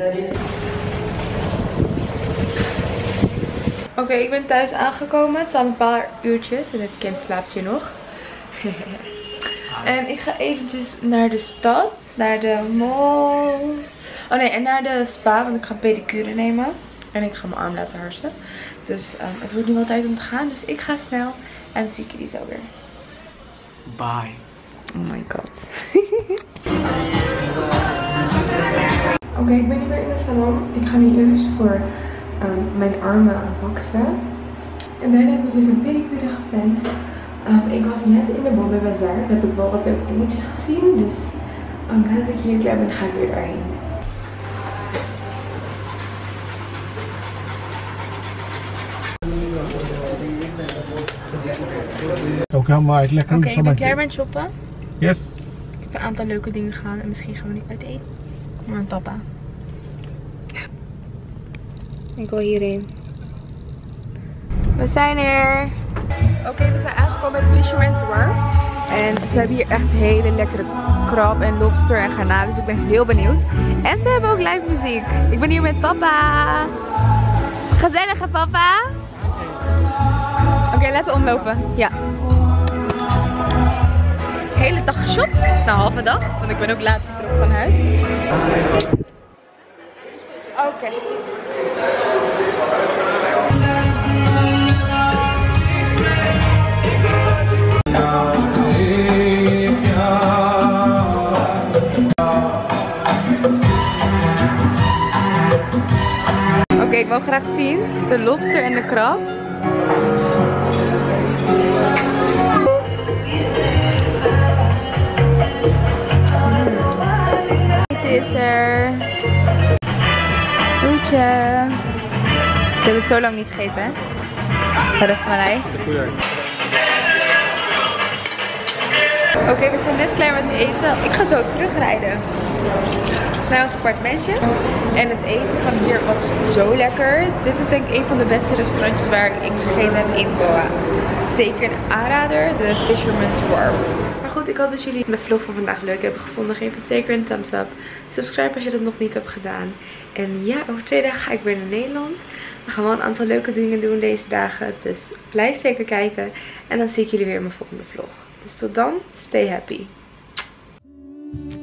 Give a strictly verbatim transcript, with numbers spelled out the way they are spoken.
Oké, okay, ik ben thuis aangekomen. Het is al een paar uurtjes en het kind slaapt hier nog. En ik ga eventjes naar de stad, naar de mall. Oh nee, en naar de spa, want ik ga pedicure nemen. En ik ga mijn arm laten harsen. Dus um, het wordt nu wel tijd om te gaan. Dus ik ga snel en dan zie ik jullie zo weer. Bye. Oh my god. Oké, okay, ik ben nu weer in de salon. Ik ga nu eerst voor um, mijn armen waxen. En daarna heb ik dus een pedicure gepland. Um, ik was net in de Bombay Bazaar. Daar heb ik wel wat leuke dingetjes gezien. Dus um, nadat ik hier klaar ben, ga ik weer daarheen. Ook helemaal uit lekker. Oké, okay, ik ben klaar met shoppen. Yes. Ik heb een aantal leuke dingen gedaan en misschien gaan we nu uit eten. Maar mijn papa. Ik wil hierheen. We zijn er. Oké, okay, we zijn aangekomen bij Fisherman's Wharf. En ze hebben hier echt hele lekkere krab en lobster en garnalen. Dus ik ben heel benieuwd. En ze hebben ook live muziek. Ik ben hier met papa. Gezellig hè papa? Oké, okay, laten we omlopen. Ja. Hele dag geshopt. Nou, halve dag. Want ik ben ook laat terug van huis. Oké. Okay. Oké, okay, ik wil graag zien de lobster en de krab. Dit is er. Toetje. Ik heb het zo lang niet gegeten, hè? Dat is malai. Oké, okay, we zijn net klaar met eten. Ik ga zo terugrijden naar ons appartementje. En het eten van hier was zo lekker. Dit is denk ik een van de beste restaurantjes waar ik gegeten heb in Goa. Zeker een aanrader, de Fisherman's Wharf. Maar goed, ik hoop dat jullie mijn vlog van vandaag leuk hebben gevonden. Geef het zeker een thumbs up. Subscribe als je dat nog niet hebt gedaan. En ja, over twee dagen ga ik weer naar Nederland. We gaan wel een aantal leuke dingen doen deze dagen. Dus blijf zeker kijken. En dan zie ik jullie weer in mijn volgende vlog. Dus tot dan, stay happy.